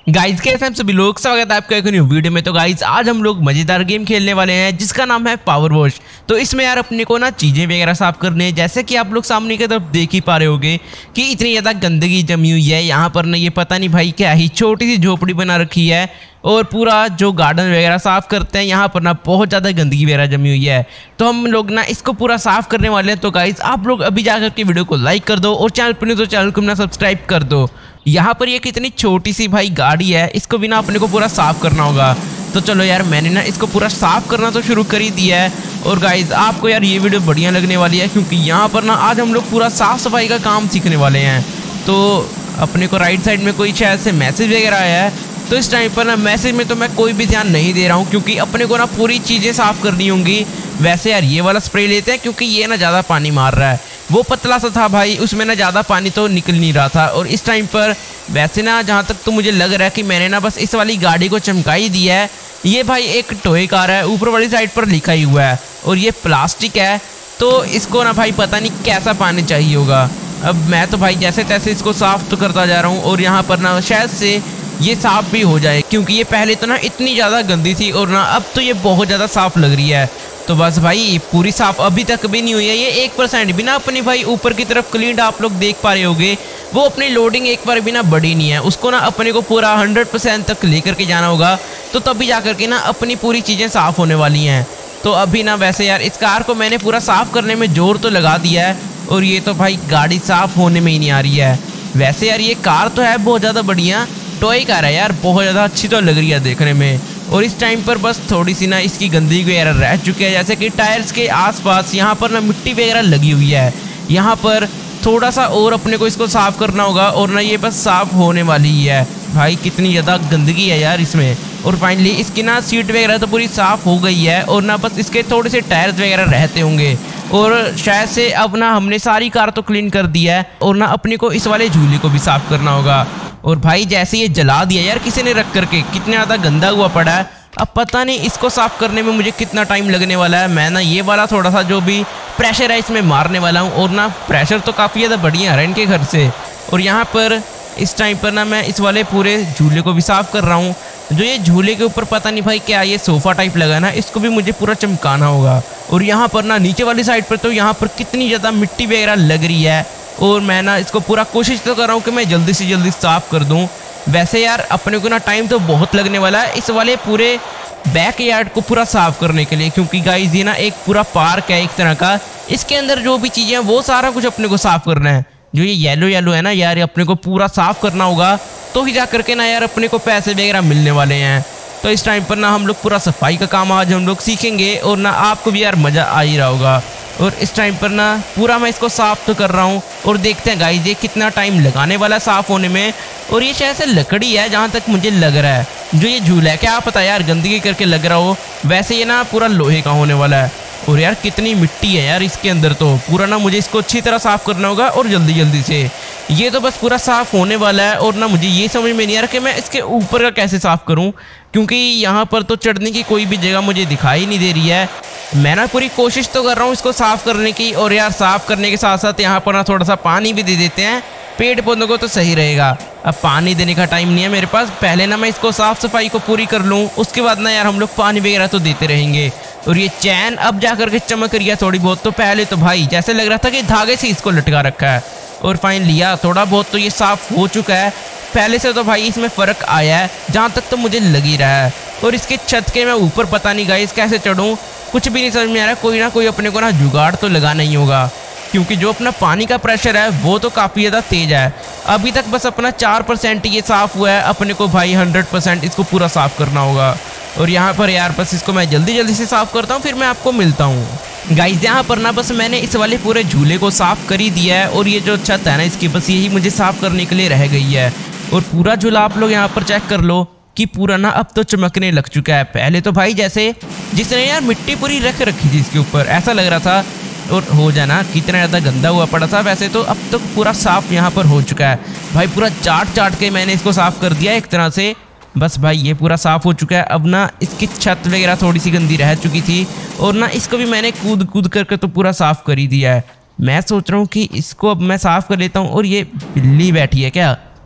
Guys कैसे हम सभी लोग, स्वागत है आपका एक न्यू वीडियो में। तो गाइज आज हम लोग मजेदार गेम खेलने वाले हैं जिसका नाम है पावर वॉश। तो इसमें यार अपने को ना चीज़ें वगैरह साफ करने हैं, जैसे कि आप लोग सामने की तरफ देख ही पा रहे होगे कि इतनी ज़्यादा गंदगी जमी हुई है यहाँ पर ना। ये पता नहीं भाई क्या ही छोटी सी झोपड़ी बना रखी है और पूरा जो गार्डन वगैरह साफ़ करते हैं यहाँ पर ना बहुत ज़्यादा गंदगी वगैरह जमी हुई है। तो हम लोग ना इसको पूरा साफ़ करने वाले हैं। तो गाइज आप लोग अभी जाकर के वीडियो को लाइक कर दो और चैनल पर नहीं तो चैनल को ना सब्सक्राइब कर दो। यहाँ पर ये कितनी छोटी सी भाई गाड़ी है, इसको भी ना अपने को पूरा साफ़ करना होगा। तो चलो यार मैंने ना इसको पूरा साफ़ करना तो शुरू कर ही दिया है। और गाइज आपको यार ये वीडियो बढ़िया लगने वाली है क्योंकि यहाँ पर ना आज हम लोग पूरा साफ़ सफाई का काम सीखने वाले हैं। तो अपने को राइट साइड में कोई शायद से मैसेज वगैरह आया है, तो इस टाइम पर ना मैसेज में तो मैं कोई भी ध्यान नहीं दे रहा हूँ क्योंकि अपने को ना पूरी चीज़ें साफ़ करनी होंगी। वैसे यार ये वाला स्प्रे लेते हैं क्योंकि ये ना ज़्यादा पानी मार रहा है। वो पतला सा था भाई, उसमें ना ज़्यादा पानी तो निकल नहीं रहा था। और इस टाइम पर वैसे ना जहाँ तक तो मुझे लग रहा है कि मैंने ना बस इस वाली गाड़ी को चमका ही दिया है। ये भाई एक टॉय कार है, ऊपर वाली साइड पर लिखा ही हुआ है और ये प्लास्टिक है। तो इसको ना भाई पता नहीं कैसा पानी चाहिए होगा। अब मैं तो भाई जैसे तैसे इसको साफ़ तो करता जा रहा हूँ और यहाँ पर ना शायद से ये साफ़ भी हो जाए क्योंकि ये पहले तो ना इतनी ज़्यादा गंदी थी और ना अब तो ये बहुत ज़्यादा साफ़ लग रही है। तो बस भाई पूरी साफ़ अभी तक भी नहीं हुई है, ये 1% भी ना अपनी भाई ऊपर की तरफ क्लीन आप लोग देख पा रहे होगे। वो अपनी लोडिंग एक बार भी ना बढ़ी नहीं है, उसको ना अपने को पूरा 100% तक लेकर के जाना होगा। तो तभी जा कर के ना अपनी पूरी चीज़ें साफ़ होने वाली हैं। तो अभी ना वैसे यार इस कार को मैंने पूरा साफ़ करने में जोर तो लगा दिया है और ये तो भाई गाड़ी साफ़ होने में ही नहीं आ रही है। वैसे यार ये कार तो है बहुत ज़्यादा बढ़िया, टॉय कार है यार, बहुत ज़्यादा अच्छी तो लग रही है देखने में। और इस टाइम पर बस थोड़ी सी ना इसकी गंदगी वगैरह रह चुकी है, जैसे कि टायर्स के आसपास यहाँ पर ना मिट्टी वगैरह लगी हुई है। यहाँ पर थोड़ा सा और अपने को इसको साफ़ करना होगा और ना ये बस साफ़ होने वाली ही है। भाई कितनी ज़्यादा गंदगी है यार इसमें। और फाइनली इसकी ना सीट वगैरह तो पूरी साफ़ हो गई है और ना बस इसके थोड़े से टायर्स वगैरह रहते होंगे। और शायद से अब ना हमने सारी कार तो क्लीन कर दी है और ना अपने को इस वाले झूले को भी साफ़ करना होगा। और भाई जैसे ये जला दिया यार किसी ने रख करके, कितना ज़्यादा गंदा हुआ पड़ा है। अब पता नहीं इसको साफ़ करने में मुझे कितना टाइम लगने वाला है। मैं ना ये वाला थोड़ा सा जो भी प्रेशर है इसमें मारने वाला हूँ और ना प्रेशर तो काफ़ी ज़्यादा बढ़िया आ रहा है इनके घर से। और यहाँ पर इस टाइम पर ना मैं इस वाले पूरे झूले को भी साफ़ कर रहा हूँ। जो ये झूले के ऊपर पता नहीं भाई क्या ये सोफ़ा टाइप लगा ना, इसको भी मुझे पूरा चमकाना होगा। और यहाँ पर ना नीचे वाली साइड पर तो यहाँ पर कितनी ज़्यादा मिट्टी वगैरह लग रही है और मैं ना इसको पूरा कोशिश तो कर रहा हूँ कि मैं जल्दी से जल्दी साफ़ कर दूँ। वैसे यार अपने को ना टाइम तो बहुत लगने वाला है इस वाले पूरे बैक यार्ड को पूरा साफ़ करने के लिए क्योंकि गाइस ये ना एक पूरा पार्क है एक तरह का। इसके अंदर जो भी चीज़ें हैं वो सारा कुछ अपने को साफ़ करना है। जो ये येलो येलो है ना यार, ये अपने को पूरा साफ़ करना होगा तो ही जा करके ना यार अपने को पैसे वगैरह मिलने वाले हैं। तो इस टाइम पर ना हम लोग पूरा सफाई का काम आज हम लोग सीखेंगे और ना आपको भी यार मज़ा आ ही रहा होगा। और इस टाइम पर ना पूरा मैं इसको साफ़ तो कर रहा हूँ और देखते हैं गाइस ये कितना टाइम लगाने वाला साफ़ होने में। और ये शायद से लकड़ी है जहाँ तक मुझे लग रहा है, जो ये झूला है क्या पता यार गंदगी करके लग रहा हो। वैसे ये ना पूरा लोहे का होने वाला है और यार कितनी मिट्टी है यार इसके अंदर। तो पूरा ना मुझे इसको अच्छी तरह साफ़ करना होगा और जल्दी जल्दी से। ये तो बस पूरा साफ़ होने वाला है और ना मुझे ये समझ में नहीं आ रहा कि मैं इसके ऊपर का कैसे साफ़ करूं क्योंकि यहाँ पर तो चढ़ने की कोई भी जगह मुझे दिखाई नहीं दे रही है। मैं ना पूरी कोशिश तो कर रहा हूँ इसको साफ़ करने की और यार साफ़ करने के साथ साथ यहाँ पर ना थोड़ा सा पानी भी दे देते हैं पेड़ पौधों को तो सही रहेगा। अब पानी देने का टाइम नहीं है मेरे पास, पहले ना मैं इसको साफ़ सफाई को पूरी कर लूँ उसके बाद ना यार हम लोग पानी वगैरह तो देते रहेंगे। और ये चैन अब जा कर के चमक रही है थोड़ी बहुत। तो पहले तो भाई जैसे लग रहा था कि धागे से इसको लटका रखा है और फाइनली यार थोड़ा बहुत तो ये साफ़ हो चुका है। पहले से तो भाई इसमें फ़र्क आया है जहाँ तक तो मुझे लग ही रहा है। और इसके छत के मैं ऊपर पता नहीं गाइस कैसे चढ़ूँ, कुछ भी नहीं समझ में आ रहा है। कोई ना कोई अपने को ना जुगाड़ तो लगाना ही होगा क्योंकि जो अपना पानी का प्रेशर है वो तो काफ़ी ज़्यादा तेज़ है। अभी तक बस अपना 4% ये साफ़ हुआ है, अपने को भाई 100% इसको पूरा साफ़ करना होगा। और यहाँ पर यार बस इसको मैं जल्दी जल्दी से साफ़ करता हूँ फिर मैं आपको मिलता हूँ गाइस। यहाँ पर ना बस मैंने इस वाले पूरे झूले को साफ़ कर ही दिया है और ये जो छत है ना इसकी बस यही मुझे साफ़ करने के लिए रह गई है। और पूरा झूला आप लोग यहाँ पर चेक कर लो कि पूरा ना अब तो चमकने लग चुका है। पहले तो भाई जैसे जिसने यार मिट्टी पूरी रख रखी थी इसके ऊपर ऐसा लग रहा था और हो जाना कितना ज़्यादा गंदा हुआ पड़ा था। वैसे तो अब तो पूरा साफ़ यहाँ पर हो चुका है भाई, पूरा चाट के मैंने इसको साफ़ कर दिया एक तरह से। बस भाई ये पूरा साफ़ हो चुका है। अब ना इसकी छत वगैरह थोड़ी सी गंदी रह चुकी थी और ना इसको भी मैंने कूद करके तो पूरा साफ़ कर ही दिया है। मैं सोच रहा हूँ कि इसको अब मैं साफ़ कर लेता हूँ। और ये बिल्ली बैठी है क्या?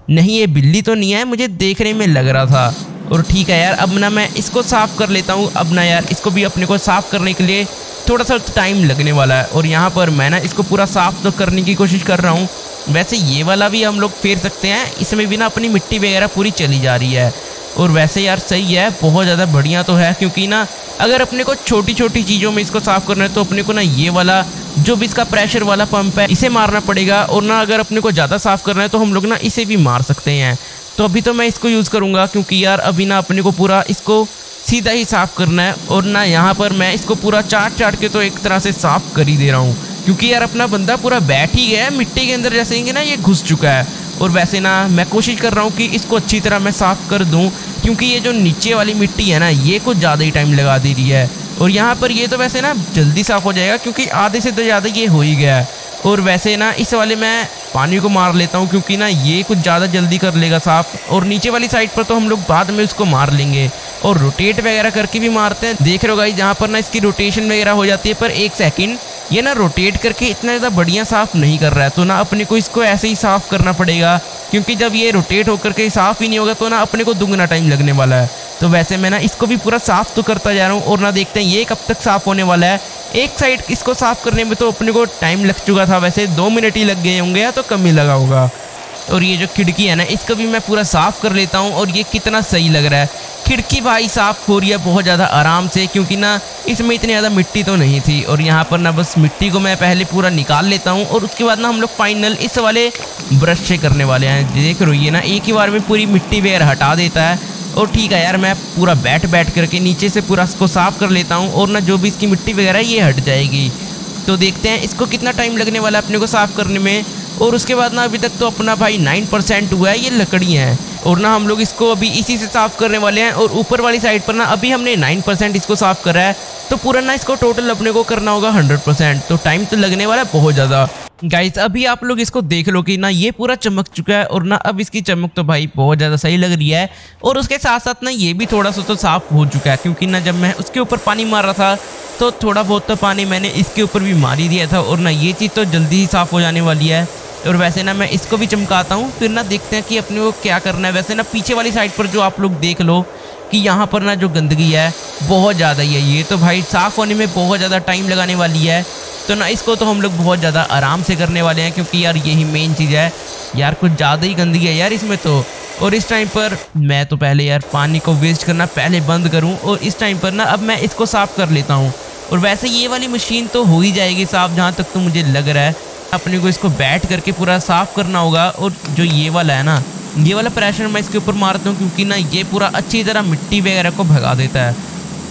नहीं ये बिल्ली तो नहीं है, मुझे देखने में लग रहा था। और ठीक है यार, अब ना मैं इसको साफ़ कर लेता हूँ। अब ना यार इसको भी अपने को साफ़ करने के लिए थोड़ा सा टाइम लगने वाला है। और यहाँ पर मैं ना इसको पूरा साफ़ तो करने की कोशिश कर रहा हूँ। वैसे ये वाला भी हम लोग फेर सकते हैं, इसमें भी ना अपनी मिट्टी वगैरह पूरी चली जा रही है। और वैसे यार सही है, बहुत ज़्यादा बढ़िया तो है, क्योंकि ना अगर अपने को छोटी छोटी चीज़ों में इसको साफ़ करना है तो अपने को ना ये वाला जो भी इसका प्रेशर वाला पंप है इसे मारना पड़ेगा। और ना अगर अपने को ज़्यादा साफ़ करना है तो हम लोग ना इसे भी मार सकते हैं। तो अभी तो मैं इसको यूज़ करूँगा, क्योंकि यार अभी ना अपने को पूरा इसको सीधा ही साफ़ करना है। और ना यहाँ पर मैं इसको पूरा चाट के तो एक तरह से साफ़ कर ही दे रहा हूँ, क्योंकि यार अपना बंदा पूरा बैठ ही गया है मिट्टी के अंदर, जैसे कि ना ये घुस चुका है। और वैसे ना मैं कोशिश कर रहा हूँ कि इसको अच्छी तरह मैं साफ़ कर दूँ, क्योंकि ये जो नीचे वाली मिट्टी है ना ये कुछ ज़्यादा ही टाइम लगा दे रही है। और यहाँ पर ये तो वैसे ना जल्दी साफ़ हो जाएगा, क्योंकि आधे से तो ज़्यादा ये हो ही गया है। और वैसे ना इस वाले मैं पानी को मार लेता हूँ, क्योंकि ना ये कुछ ज़्यादा जल्दी कर लेगा साफ़। और नीचे वाली साइड पर तो हम लोग बाद में उसको मार लेंगे, और रोटेट वगैरह करके भी मारते हैं। देख रहे हो गाइस, जहाँ पर ना इसकी रोटेशन वगैरह हो जाती है। पर एक सेकंड, ये ना रोटेट करके इतना ज़्यादा बढ़िया साफ़ नहीं कर रहा है, तो ना अपने को इसको ऐसे ही साफ़ करना पड़ेगा, क्योंकि जब ये रोटेट होकर के साफ़ ही नहीं होगा तो ना अपने को दुगना टाइम लगने वाला है। तो वैसे मैं ना इसको भी पूरा साफ़ तो करता जा रहा हूँ। और ना देखते हैं ये कब तक साफ़ होने वाला है। एक साइड इसको साफ़ करने में तो अपने को टाइम लग चुका था, वैसे 2 मिनट ही लग गए होंगे या तो कम ही लगा होगा। और ये जो खिड़की है ना इसको भी मैं पूरा साफ़ कर लेता हूँ। और ये कितना सही लग रहा है, खिड़की भाई साफ़ हो रही है बहुत ज़्यादा आराम से, क्योंकि ना इसमें इतनी ज़्यादा मिट्टी तो नहीं थी। और यहाँ पर ना बस मिट्टी को मैं पहले पूरा निकाल लेता हूँ, और उसके बाद ना हम लोग फाइनल इस वाले ब्रश से करने वाले हैं। देख रहे हो ये ना एक ही बार में पूरी मिट्टी वगैरह हटा देता है। और ठीक है यार, मैं पूरा बैठ करके नीचे से पूरा इसको साफ़ कर लेता हूँ, और ना जो भी इसकी मिट्टी वगैरह ये हट जाएगी। तो देखते हैं इसको कितना टाइम लगने वाला है अपने को साफ़ करने में। और उसके बाद ना अभी तक तो अपना भाई 9% हुआ है, ये लकड़ियाँ हैं। और ना हम लोग इसको अभी इसी से साफ़ करने वाले हैं। और ऊपर वाली साइड पर ना अभी हमने 9% इसको साफ़ करा है, तो पूरा ना इसको टोटल अपने को करना होगा 100%। तो टाइम तो लगने वाला है बहुत ज़्यादा। गाइस अभी आप लोग इसको देख लो कि ना ये पूरा चमक चुका है, और ना अब इसकी चमक तो भाई बहुत ज़्यादा सही लग रही है। और उसके साथ साथ ना ये भी थोड़ा सा तो साफ़ हो चुका है, क्योंकि ना जब मैं उसके ऊपर पानी मार रहा था तो थोड़ा बहुत तो पानी मैंने इसके ऊपर भी मार ही दिया था। और ना ये चीज़ तो जल्दी ही साफ़ हो जाने वाली है। और वैसे ना मैं इसको भी चमकाता हूँ, फिर ना देखते हैं कि अपने को क्या करना है। वैसे ना पीछे वाली साइड पर जो आप लोग देख लो कि यहाँ पर ना जो गंदगी है बहुत ज़्यादा ही है, ये तो भाई साफ़ होने में बहुत ज़्यादा टाइम लगाने वाली है। तो ना इसको तो हम लोग बहुत ज़्यादा आराम से करने वाले हैं, क्योंकि यार यही मेन चीज़ है। यार कुछ ज़्यादा ही गंदगी है यार इसमें तो। और इस टाइम पर मैं तो पहले यार पानी को वेस्ट करना पहले बंद करूँ, और इस टाइम पर ना अब मैं इसको साफ़ कर लेता हूँ। और वैसे ये वाली मशीन तो हो ही जाएगी साफ़, जहाँ तक तो मुझे लग रहा है। अपने को इसको बैठ करके पूरा साफ़ करना होगा। और जो ये वाला है ना, ये वाला प्रेशर मैं इसके ऊपर मारता हूँ, क्योंकि ना ये पूरा अच्छी तरह मिट्टी वगैरह को भगा देता है।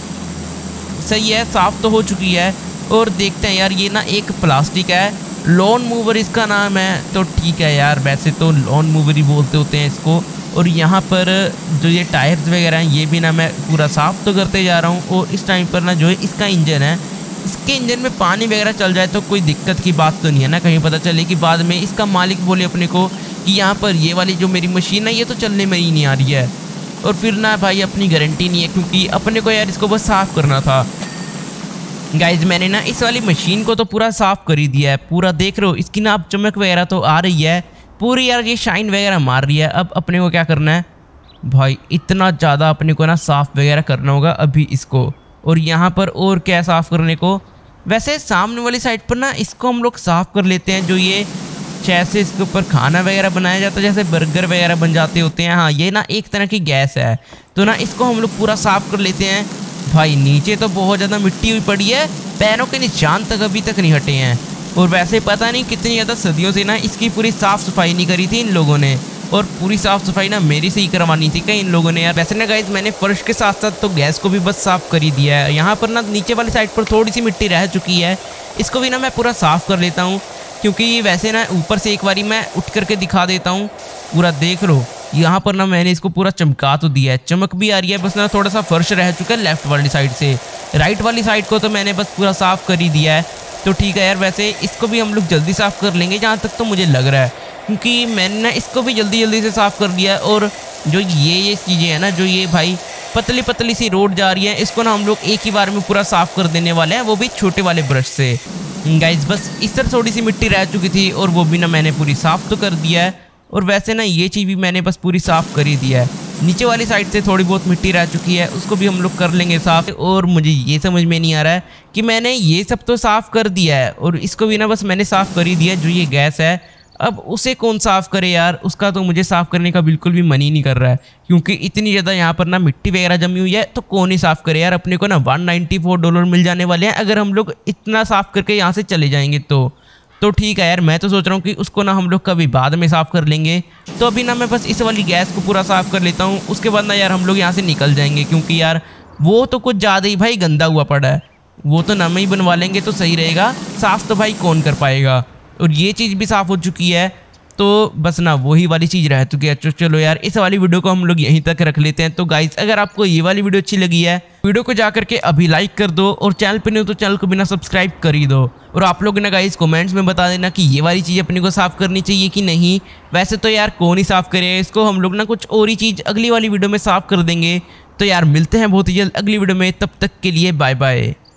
सही है, साफ़ तो हो चुकी है। और देखते हैं यार, ये ना एक प्लास्टिक है, लॉन मूवर इसका नाम है। तो ठीक है यार, वैसे तो लॉन मूवर ही बोलते होते हैं इसको। और यहाँ पर जो ये टायर्स वगैरह हैं ये भी ना मैं पूरा साफ़ तो करते जा रहा हूँ। और इस टाइम पर ना जो इसका इंजन है, इसके इंजन में पानी वगैरह चल जाए तो कोई दिक्कत की बात तो नहीं है ना। कहीं पता चले कि बाद में इसका मालिक बोले अपने को कि यहाँ पर ये वाली जो मेरी मशीन है ये तो चलने में ही नहीं आ रही है, और फिर ना भाई अपनी गारंटी नहीं है, क्योंकि अपने को यार इसको बस साफ़ करना था। गाइज मैंने ना इस वाली मशीन को तो पूरा साफ़ कर ही दिया है। पूरा देख रहे हो इसकी ना अब चमक वगैरह तो आ रही है पूरी, यार ये शाइन वगैरह मार रही है। अब अपने को क्या करना है भाई, इतना ज़्यादा अपने को ना साफ़ वगैरह करना होगा अभी इसको। और यहाँ पर और क्या साफ़ करने को, वैसे सामने वाली साइड पर ना इसको हम लोग साफ़ कर लेते हैं। जो ये जैसे इसके ऊपर खाना वगैरह बनाया जाता है, जैसे बर्गर वगैरह बन जाते होते हैं। हाँ, ये ना एक तरह की गैस है, तो ना इसको हम लोग पूरा साफ़ कर लेते हैं। भाई नीचे तो बहुत ज़्यादा मिट्टी हुई पड़ी है, पैरों के निशान तक अभी तक नहीं हटे हैं। और वैसे पता नहीं कितनी ज़्यादा सदियों से ना इसकी पूरी साफ़ सफाई नहीं करी थी इन लोगों ने, और पूरी साफ़ सफाई ना मेरी से ही करवानी थी कई इन लोगों ने यार। वैसे ना गाइस मैंने फर्श के साथ साथ तो गैस को भी बस साफ़ कर ही दिया है। यहाँ पर ना नीचे वाली साइड पर थोड़ी सी मिट्टी रह चुकी है, इसको भी ना मैं पूरा साफ़ कर लेता हूँ, क्योंकि वैसे ना ऊपर से एक बारी मैं उठ करके दिखा देता हूँ। पूरा देख लो यहाँ पर ना मैंने इसको पूरा चमका तो दिया है, चमक भी आ रही है। बस ना थोड़ा सा फर्श रह चुका है लेफ़्ट वाली साइड से, राइट वाली साइड को तो मैंने बस पूरा साफ़ कर ही दिया है। तो ठीक है यार, वैसे इसको भी हम लोग जल्दी साफ़ कर लेंगे जहाँ तक तो मुझे लग रहा है, क्योंकि मैंने ना इसको भी जल्दी जल्दी से साफ़ कर दिया है। और जो ये चीज़ें हैं ना, जो ये भाई पतली पतली सी रोड जा रही है, इसको ना हम लोग एक ही बार में पूरा साफ़ कर देने वाले हैं, वो भी छोटे वाले ब्रश से। गाइस बस इस तरह थोड़ी सी मिट्टी रह चुकी थी, और वो भी ना मैंने पूरी साफ़ तो कर दिया है। और वैसे ना ये चीज़ भी मैंने बस पूरी साफ़ कर ही दिया है। नीचे वाली साइड से थोड़ी बहुत मिट्टी रह चुकी है, उसको भी हम लोग कर लेंगे साफ़। और मुझे ये समझ में नहीं आ रहा है कि मैंने ये सब तो साफ़ कर दिया है और इसको भी ना बस मैंने साफ़ कर ही दिया है। जो ये गैस है अब उसे कौन साफ़ करे यार, उसका तो मुझे साफ़ करने का बिल्कुल भी मन ही नहीं कर रहा है, क्योंकि इतनी ज़्यादा यहाँ पर ना मिट्टी वगैरह जमी हुई है। तो कौन ही साफ़ करे यार, अपने को ना $194 मिल जाने वाले हैं अगर हम लोग इतना साफ़ करके यहाँ से चले जाएंगे। तो ठीक है यार, मैं तो सोच रहा हूँ कि उसको ना हम लोग कभी बाद में साफ़ कर लेंगे। तो अभी ना मैं बस इस वाली गैस को पूरा साफ़ कर लेता हूँ, उसके बाद ना यार हम लोग यहाँ से निकल जाएंगे, क्योंकि यार वो तो कुछ ज़्यादा ही भाई गंदा हुआ पड़ा है। वो तो ना में ही बनवा लेंगे तो सही रहेगा, साफ़ तो भाई कौन कर पाएगा। और ये चीज़ भी साफ़ हो चुकी है, तो बस ना वही वाली चीज़ रह चुकी है। तो चलो यार इस वाली वीडियो को हम लोग यहीं तक रख लेते हैं। तो गाइस अगर आपको ये वाली वीडियो अच्छी लगी है, वीडियो को जा करके अभी लाइक कर दो, और चैनल पे नहीं हो तो चैनल को बिना सब्सक्राइब कर ही दो। और आप लोग ना गाइस कमेंट्स में बता देना कि ये वाली चीज़ अपने को साफ़ करनी चाहिए कि नहीं। वैसे तो यार कौन ही साफ़ करे इसको, हम लोग ना कुछ और ही चीज़ अगली वाली वीडियो में साफ़ कर देंगे। तो यार मिलते हैं बहुत ही जल्द अगली वीडियो में, तब तक के लिए बाय बाय।